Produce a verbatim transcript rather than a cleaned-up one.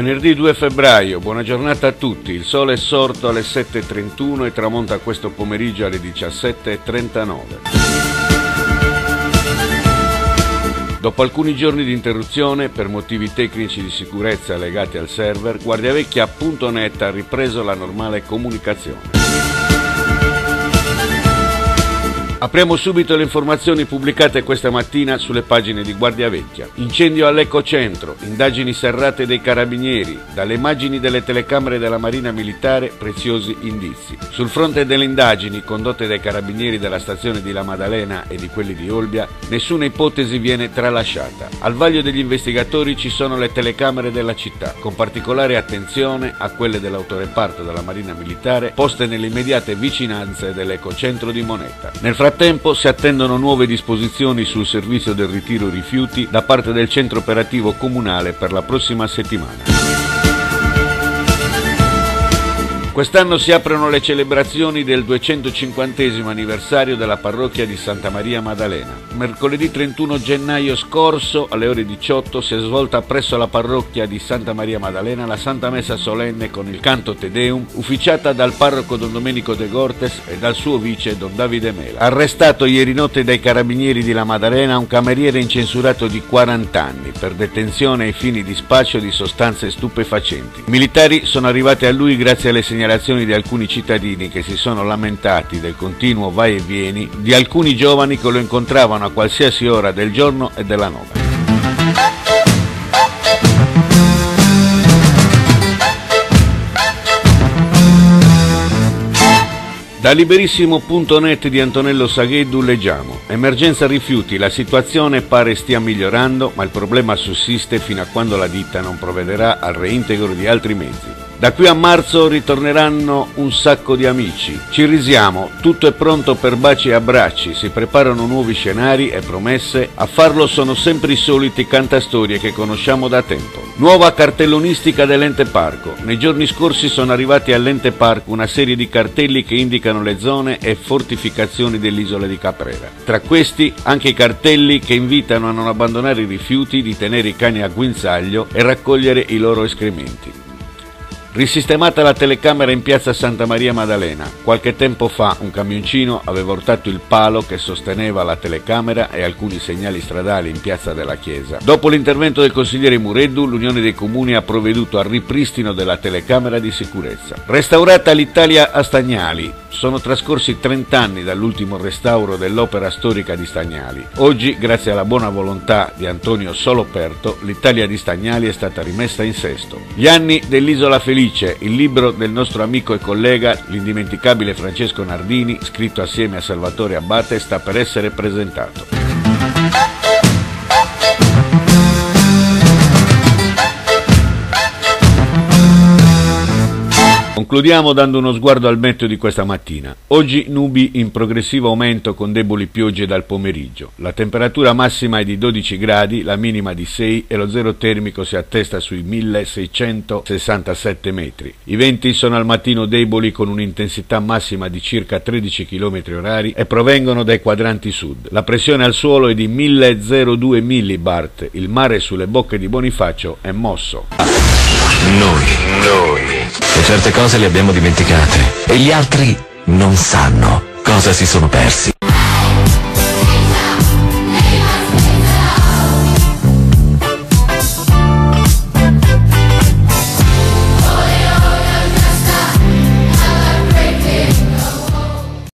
Venerdì due febbraio, buona giornata a tutti. Il sole è sorto alle sette e trentuno e tramonta questo pomeriggio alle diciassette e trentanove. Dopo alcuni giorni di interruzione per motivi tecnici di sicurezza legati al server, Guardiavecchia punto net ha ripreso la normale comunicazione. Apriamo subito le informazioni pubblicate questa mattina sulle pagine di Guardiavecchia. Incendio all'Ecocentro, indagini serrate dei carabinieri, dalle immagini delle telecamere della Marina Militare preziosi indizi. Sul fronte delle indagini condotte dai carabinieri della stazione di La Maddalena e di quelli di Olbia, nessuna ipotesi viene tralasciata. Al vaglio degli investigatori ci sono le telecamere della città, con particolare attenzione a quelle dell'autoreparto della Marina Militare poste nelle immediate vicinanze dell'Ecocentro di Moneta. Nel Nel frattempo si attendono nuove disposizioni sul servizio del ritiro rifiuti da parte del centro operativo comunale per la prossima settimana. Quest'anno si aprono le celebrazioni del duecentocinquantesimo anniversario della parrocchia di Santa Maria Maddalena. Mercoledì trentuno gennaio scorso alle ore diciotto si è svolta presso la parrocchia di Santa Maria Maddalena la Santa Messa solenne con il canto Te Deum, ufficiata dal parroco Don Domenico De Gortes e dal suo vice Don Davide Mela. Arrestato ieri notte dai carabinieri di La Maddalena un cameriere incensurato di quaranta anni per detenzione ai fini di spaccio di sostanze stupefacenti. I militari sono arrivati a lui grazie alle segnalazioni di alcuni cittadini che si sono lamentati del continuo vai e vieni di alcuni giovani che lo incontravano a qualsiasi ora del giorno e della notte. Da liberissimo punto net di Antonello Sagheddu leggiamo: emergenza rifiuti, la situazione pare stia migliorando, ma il problema sussiste fino a quando la ditta non provvederà al reintegro di altri mezzi. Da qui a marzo ritorneranno un sacco di amici. Ci risiamo, tutto è pronto per baci e abbracci, si preparano nuovi scenari e promesse, a farlo sono sempre i soliti cantastorie che conosciamo da tempo. Nuova cartellonistica dell'Ente Parco. Nei giorni scorsi sono arrivati all'Ente Parco una serie di cartelli che indicano le zone e fortificazioni dell'isola di Caprera. Tra questi anche i cartelli che invitano a non abbandonare i rifiuti, di tenere i cani a guinzaglio e raccogliere i loro escrementi. Risistemata la telecamera in piazza Santa Maria Maddalena. Qualche tempo fa un camioncino aveva urtato il palo che sosteneva la telecamera e alcuni segnali stradali in piazza della chiesa. Dopo l'intervento del consigliere Mureddu, l'Unione dei Comuni ha provveduto al ripristino della telecamera di sicurezza. Restaurata l'Italia a Stagnali. Sono trascorsi trent'anni dall'ultimo restauro dell'opera storica di Stagnali. Oggi, grazie alla buona volontà di Antonio Soloperto, l'Italia di Stagnali è stata rimessa in sesto. Gli anni dell'Isola Felice, il libro del nostro amico e collega, l'indimenticabile Francesco Nardini, scritto assieme a Salvatore Abbate, sta per essere presentato. Concludiamo dando uno sguardo al meteo di questa mattina. Oggi nubi in progressivo aumento con deboli piogge dal pomeriggio. La temperatura massima è di dodici gradi, la minima di sei e lo zero termico si attesta sui milleseicentosessantasette metri. I venti sono al mattino deboli con un'intensità massima di circa tredici chilometri orari e provengono dai quadranti sud. La pressione al suolo è di milleduecentodue millibart. Il mare sulle bocche di Bonifacio è mosso. Noi, noi, e certe cose le abbiamo dimenticate e gli altri non sanno cosa si sono persi.